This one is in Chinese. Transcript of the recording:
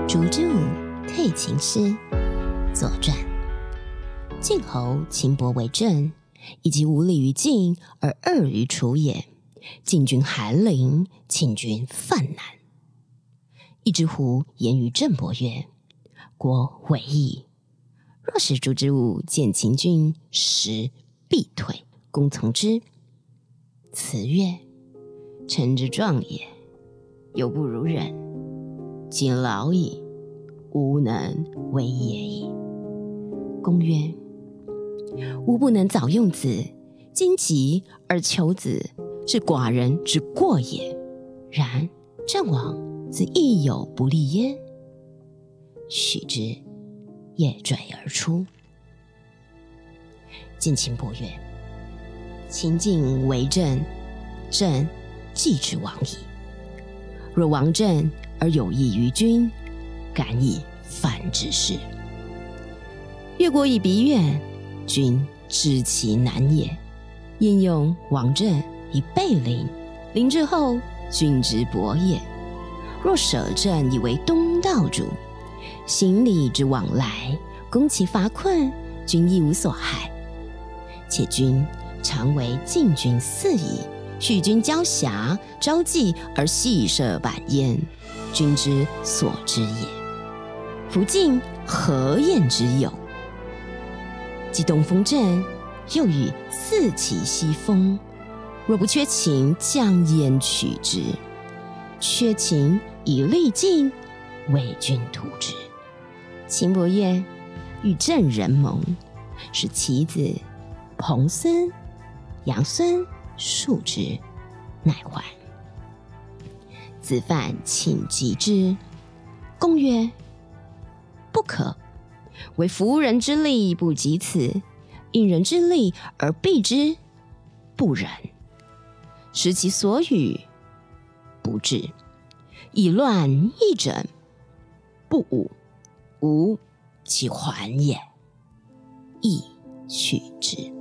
烛之武退秦师，左传。晋侯秦伯为政，以其无礼于晋而恶于楚也。晋军韩陵，秦军犯难。一之乎言于郑伯曰：国危矣，若使烛之武见秦军，时必退，公从之。辞曰：臣之壮也，犹不如人。今老矣，吾能为也矣。公曰：吾不能早用子，今急而求子，是寡人之过也。然郑王自亦有不利焉。许之，夜坠而出。晋秦伯曰：秦晋为政，朕既之亡矣。若亡政而有益于君，敢以反之事。越国以逼远，君知其难也。焉用亡政以备邻，邻之后，君之薄也。若舍政以为东道主，行礼之往来，攻其乏困，君亦无所害。且君常为晋军肆矣，许君交辖，朝祭而细设板焉，君之所知也。夫晋何晏之有？既东风阵，又与四起西风。若不缺秦，将焉取之？缺秦以利晋，为君图之。秦伯曰：与郑人盟，使其子彭孙、杨孙庶之，乃还。子犯请击之。公曰：不可，为夫人之利不及此，因人之利而避之，不仁。失其所与，不治；以乱易整，不武，吾其还也。亦取之。